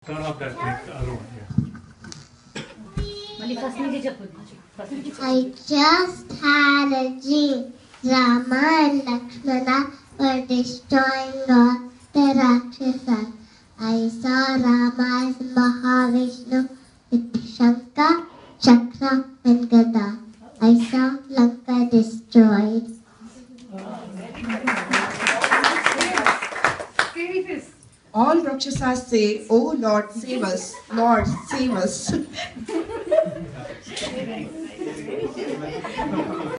Turn off that thing alone. I just had a dream. Rama and Lakshmana were destroying all the Rakshasas. I saw Rama as Mahavishnu with Shankha, Chakra and Gada. I saw Lanka destroyed. All Rakshasas say, "Oh Lord, save us! Lord, save us!"